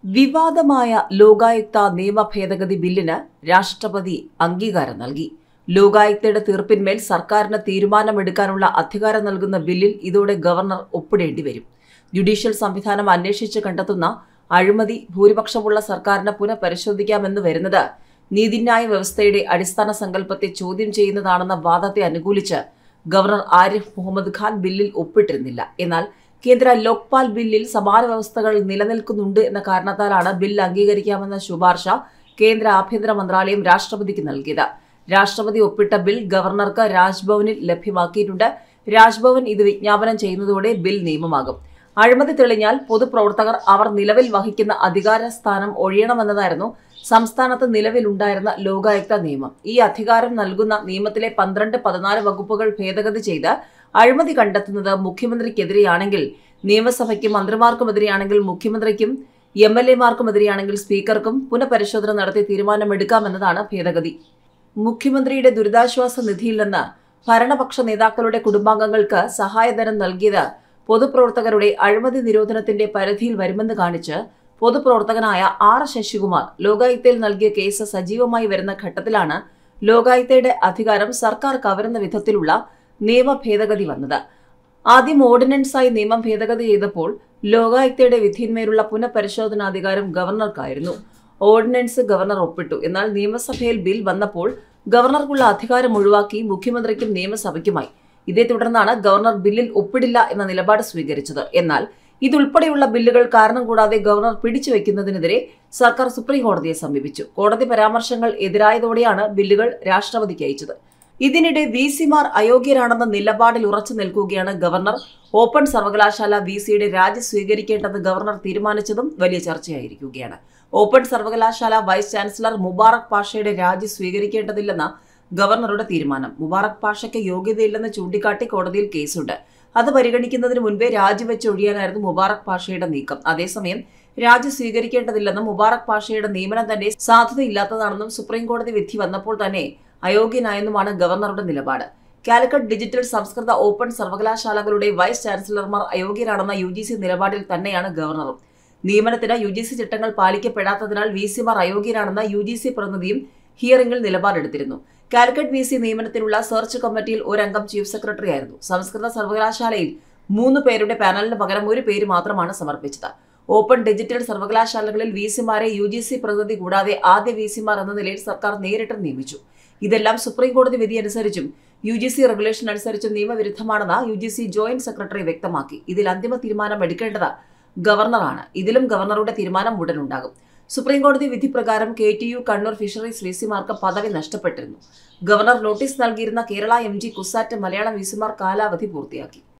വിവാദമായ ലോകായുക്ത നിയമ ഭേദഗതി ബില്ലിന് രാഷ്ട്രപതി അംഗീകാരം നൽകി. ലോകായുക്തയുടെ തീർപ്പിന്മേൽ സർക്കാരിന് തീരുമാനമെടുക്കാനുള്ള അധികാരം നൽകുന്ന ബില്ലിൽ ഇതോടെ ഗവർണർ ഒപ്പിടേണ്ടി വരും. ജുഡീഷ്യൽ സംവിധാനം അന്വേഷിച്ച് കണ്ടെത്തുന്ന അഴിമതി ഭൂരിപക്ഷമുള്ള സർക്കാരിന് പുനഃപരിശോധിക്കാമെന്ന് വരുന്നത് നീതിന്യായ വ്യവസ്ഥയുടെ അടിസ്ഥാന സങ്കല്പത്തെ ചോദ്യം ചെയ്യുന്നതാണെന്ന വാദത്തെ അനുകൂലിച്ച് ഗവർണർ ആരിഫ് മുഹമ്മദ് ഖാൻ ബില്ലിൽ ഒപ്പിട്ടിരുന്നില്ല. എന്നാൽ കേന്ദ്ര ലോക്പാൽ ബില്ലിൽ സമാന വ്യവസ്ഥകൾ നിലനിൽക്കുന്നുണ്ട് എന്ന കാരണത്താലാണ് ബിൽ അംഗീകരിക്കാമെന്ന ശുപാർശ കേന്ദ്ര ആഭ്യന്തര മന്ത്രാലയം രാഷ്ട്രപതിക്ക് നൽകിയത്. രാഷ്ട്രപതി ഒപ്പിട്ട ബിൽ ഗവർണർക്ക് രാജ്ഭവനിൽ ലഭ്യമാക്കിയിട്ടുണ്ട്. രാജ്ഭവൻ ഇത് വിജ്ഞാപനം ചെയ്യുന്നതോടെ ബിൽ നിയമമാകും. അഴിമതി തെളിഞ്ഞാൽ പൊതുപ്രവർത്തകർ അവർ നിലവിൽ വഹിക്കുന്ന അധികാര സ്ഥാനം ഒഴിയണമെന്നതായിരുന്നു സംസ്ഥാനത്ത് നിലവിലുണ്ടായിരുന്ന ലോകായുക്ത നിയമം. ഈ അധികാരം നൽകുന്ന നിയമത്തിലെ 12, 14 വകുപ്പുകൾ ഭേദഗതി ചെയ്ത് അഴിമതി കണ്ടെത്തുന്നത് മുഖ്യമന്ത്രിക്കെതിരെയാണെങ്കിൽ നിയമസഭയ്ക്കും മന്ത്രിമാർക്കുമെതിരെയാണെങ്കിൽ മുഖ്യമന്ത്രിക്കും MLA-മാർക്കുമെതിരെയാണെങ്കിൽ സ്പീക്കർക്കും പുനഃപരിശോധന നടത്തി തീരുമാനമെടുക്കാമെന്നതാണ് ഭേദഗതി. മുഖ്യമന്ത്രിയുടെ ദുരിതാശ്വാസ നിധിയിൽ നിന്ന് ഭരണപക്ഷ നേതാക്കളുടെ കുടുംബാംഗങ്ങൾക്ക് സഹായധനം നൽകിയത് പൊതുപ്രവർത്തകരുടെ അഴിമതി നിരോധനത്തിന്റെ പരിധിയിൽ വരുമെന്ന് കാണിച്ച് പൊതുപ്രവർത്തകനായ R. ശശികുമാർ ലോകായുക്തയിൽ നൽകിയ കേസ് സജീവമായി വരുന്ന ഘട്ടത്തിലാണ് ലോകായുക്തയുടെ അധികാരം സർക്കാർ കവരുന്ന വിധത്തിലുള്ള നിയമ ഭേദഗതി വന്നത്. ആദ്യം ഓർഡിനൻസായി നിയമം ഭേദഗതി ചെയ്തപ്പോൾ ലോകായുക്തയുടെ വിധിന്മേലുള്ള പുനഃപരിശോധനാധികാരം ഗവർണർക്കായിരുന്നു. ഓർഡിനൻസ് ഗവർണർ ഒപ്പിട്ടു. എന്നാൽ നിയമസഭയിൽ ബിൽ വന്നപ്പോൾ ഗവർണർക്കുള്ള അധികാരം ഒഴിവാക്കി മുഖ്യമന്ത്രിക്കും നിയമസഭയ്ക്കുമായി. ഇതേ തുടർന്നാണ് ഗവർണർ ബില്ലിൽ ഒപ്പിടില്ല എന്ന നിലപാട് സ്വീകരിച്ചത്. എന്നാൽ ഇതുൾപ്പെടെയുള്ള ബില്ലുകൾ കാരണം കൂടാതെ ഗവർണർ പിടിച്ചുവെക്കുന്നതിനെതിരെ സർക്കാർ സുപ്രീം കോടതിയെ സമീപിച്ചു. കോടതി പരാമർശങ്ങൾ എതിരായതോടെയാണ് ബില്ലുകൾ രാഷ്ട്രപതിക്ക് അയച്ചത്. ഇതിനിടെ VC-മാർ അയോഗ്യരാണെന്ന നിലപാടിൽ ഉറച്ചു നിൽക്കുകയാണ് ഗവർണർ. ഓപ്പൺ സർവകലാശാല VC-യുടെ രാജി സ്വീകരിക്കേണ്ടെന്ന് ഗവർണർ തീരുമാനിച്ചതും വലിയ ചർച്ചയായിരിക്കുകയാണ്. ഓപ്പൺ സർവകലാശാല വൈസ് ചാൻസലർ മുബാറക് പാഷയുടെ രാജി സ്വീകരിക്കേണ്ടതില്ലെന്ന ഗവർണറുടെ തീരുമാനം. മുബാറക് പാഷയ്ക്ക് യോഗ്യതയില്ലെന്ന് ചൂണ്ടിക്കാട്ടി കോടതിയിൽ കേസുണ്ട്. അത് പരിഗണിക്കുന്നതിന് മുൻപേ രാജിവെച്ച് ഒഴിയാനായിരുന്നു മുബാറക് പാഷയുടെ നീക്കം. അതേസമയം രാജി സ്വീകരിക്കേണ്ടതില്ലെന്നും മുബാറക് പാഷയുടെ നിയമനം തന്നെ സാധ്യതയില്ലാത്തതാണെന്നും സുപ്രീം കോടതി വിധി വന്നപ്പോൾ തന്നെ അയോഗ്യനായെന്നുമാണ് ഗവർണറുടെ നിലപാട്. കാലിക്കറ്റ് ഡിജിറ്റൽ സംസ്കൃത ഓപ്പൺ സർവകലാശാലകളുടെ വൈസ് ചാൻസലർമാർ അയോഗ്യരാണെന്ന UGC നിലപാടിൽ തന്നെയാണ് ഗവർണറും. നിയമനത്തിന് UGC ചട്ടങ്ങൾ പാലിക്കപ്പെടാത്തതിനാൽ VC-മാർ അയോഗ്യരാണെന്ന UGC പ്രതിനിധിയും ഹിയറിംഗിൽ നിലപാടെടുത്തിരുന്നു. കാലിക്കറ്റ് VC നിയമനത്തിനുള്ള സെർച്ച് കമ്മിറ്റിയിൽ ഒരംഗം ചീഫ് സെക്രട്ടറി ആയിരുന്നു. സംസ്കൃത സർവകലാശാലയിൽ 3 പേരുടെ പാനലിന് പകരം 1 പേര് മാത്രമാണ് സമർപ്പിച്ചത്. ഓപ്പൺ ഡിജിറ്റൽ സർവകലാശാലകളിൽ VC-മാരെ UGC പ്രതിനിധി കൂടാതെ ആദ്യ VC-മാർ എന്ന നിലയിൽ സർക്കാർ നേരിട്ട് നിയമിച്ചു. ഇതെല്ലാം സുപ്രീം കോടതി വിധി അനുസരിച്ചും UGC റെഗുലേഷൻ അനുസരിച്ചും നിയമവിരുദ്ധമാണെന്ന് UGC ജോയിന്റ് സെക്രട്ടറി വ്യക്തമാക്കി. ഇതിൽ അന്തിമ തീരുമാനം എടുക്കേണ്ടത് ഗവർണറാണ്. ഇതിലും ഗവർണറുടെ തീരുമാനം ഉടനുണ്ടാകും. സുപ്രീം കോടതി വിധി പ്രകാരം KTU കണ്ണൂർ ഫിഷറീസ് VC-മാർക്ക് പദവി നഷ്ടപ്പെട്ടിരുന്നു. ഗവർണർ നോട്ടീസ് നൽകിയിരുന്ന കേരള MG കുസാറ്റ് മലയാളം VC-മാർ കാലാവധി പൂർത്തിയാക്കി.